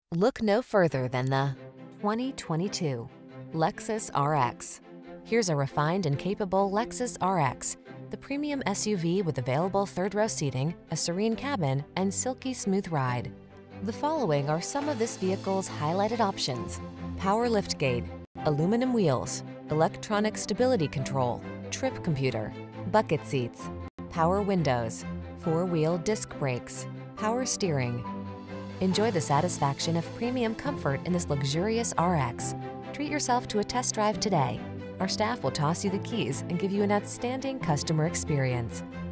Look no further than the 2022 Lexus RX. Here's a refined and capable Lexus RX, the premium SUV with available third-row seating, a serene cabin, and silky smooth ride. The following are some of this vehicle's highlighted options: power liftgate, aluminum wheels, electronic stability control, trip computer, bucket seats, power windows, four-wheel disc brakes, power steering. Enjoy the satisfaction of premium comfort in this luxurious RX. Treat yourself to a test drive today. Our staff will toss you the keys and give you an outstanding customer experience.